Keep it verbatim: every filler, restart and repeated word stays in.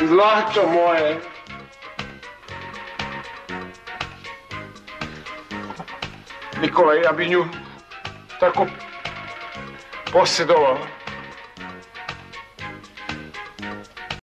Zlato moje. Nikola, ja bi nju tako posjedovao.